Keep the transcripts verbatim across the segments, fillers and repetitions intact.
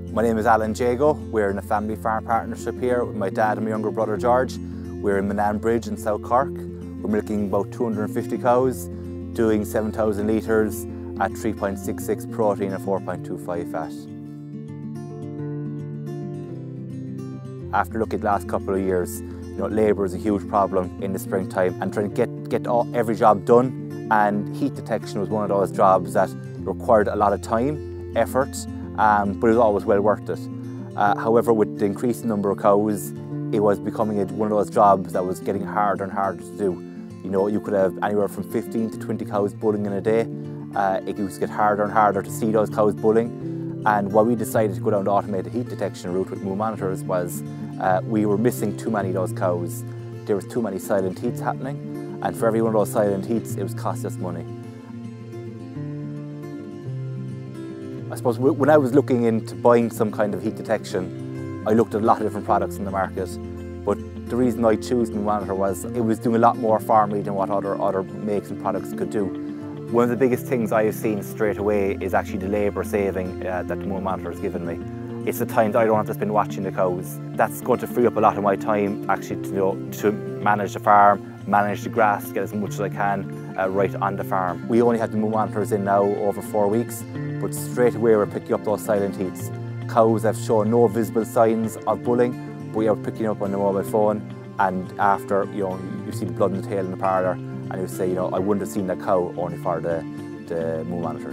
My name is Alan Jagoe. We're in a family farm partnership here with my dad and my younger brother George. We're in Manan Bridge in South Cork. We're milking about two hundred and fifty cows, doing seven thousand litres at three point six six protein and four point two five fat. After looking at the last couple of years, you know, labour is a huge problem in the springtime, and trying to get, get all, every job done, and heat detection was one of those jobs that required a lot of time, effort, um, but it was always well worth it. Uh, however, with the increasing number of cows, it was becoming a, one of those jobs that was getting harder and harder to do. You know, you could have anywhere from fifteen to twenty cows bulling in a day. Uh, it used to get harder and harder to see those cows bulling. And why we decided to go down the automated heat detection route with MooMonitors was uh, we were missing too many of those cows. There was too many silent heats happening, and for every one of those silent heats, it was costing us money. I suppose when I was looking into buying some kind of heat detection, I looked at a lot of different products in the market, but the reason I chose MooMonitor was it was doing a lot more for me than what other, other makes and products could do. One of the biggest things I have seen straight away is actually the labour saving uh, that the MooMonitor has given me. It's the time that I don't have to spend watching the cows. That's going to free up a lot of my time actually to, you know, to manage the farm, manage the grass, get as much as I can uh, right on the farm. We only had the MooMonitors in now over four weeks, but straight away we're picking up those silent heats. Cows have shown no visible signs of bulling, but we are picking up on the mobile phone, and after, you know, you see the blood in the tail in the parlour, and you say, you know, I wouldn't have seen that cow only for the, the MooMonitor.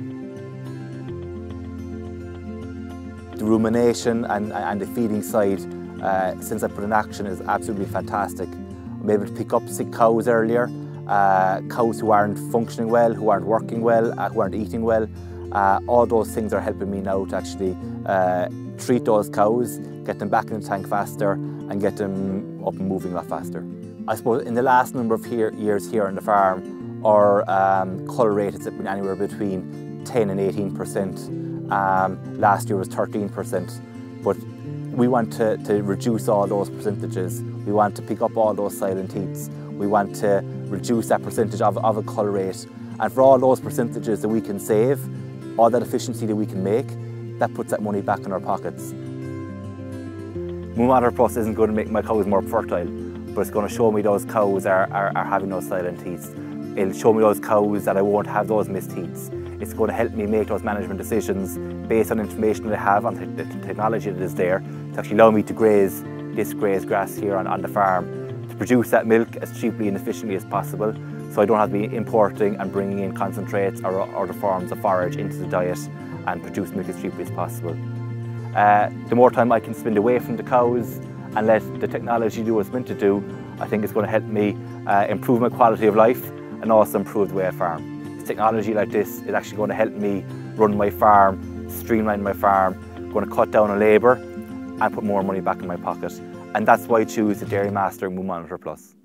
The rumination and, and the feeding side, uh, since I put in action, is absolutely fantastic. I'm able to pick up sick cows earlier, uh, cows who aren't functioning well, who aren't working well, uh, who aren't eating well. Uh, all those things are helping me now to actually uh, treat those cows, get them back in the tank faster, and get them up and moving a lot faster. I suppose in the last number of here, years here on the farm, our um, colour rate has been anywhere between ten and eighteen percent. Um, last year was thirteen percent. But we want to, to reduce all those percentages. We want to pick up all those silent heats. We want to reduce that percentage of, of a colour rate. And for all those percentages that we can save, all that efficiency that we can make, that puts that money back in our pockets. MooMonitor Plus isn't going to make my cows more fertile, but it's going to show me those cows are, are, are having those silent heats. It'll show me those cows that I won't have those missed heats. It's going to help me make those management decisions based on information that I have, on the, the technology that is there, to actually allow me to graze this grazed grass here on, on the farm, to produce that milk as cheaply and efficiently as possible, so I don't have to be importing and bringing in concentrates or other forms of forage into the diet and produce milk as cheaply as possible. Uh, the more time I can spend away from the cows and let the technology do what it's meant to do, I think it's going to help me uh, improve my quality of life and also improve the way I farm. Technology like this is actually going to help me run my farm, streamline my farm, going to cut down on labour and put more money back in my pocket. And that's why I choose the Dairymaster MooMonitor Plus.